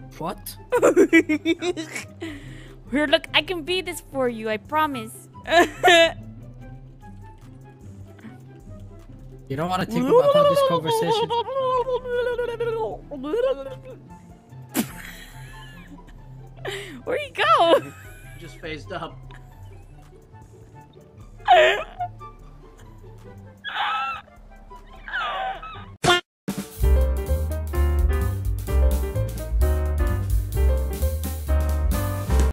What? Here, look, I can be this for you, I promise. You don't want to think about how this conversation... Where'd he go? Just phased up.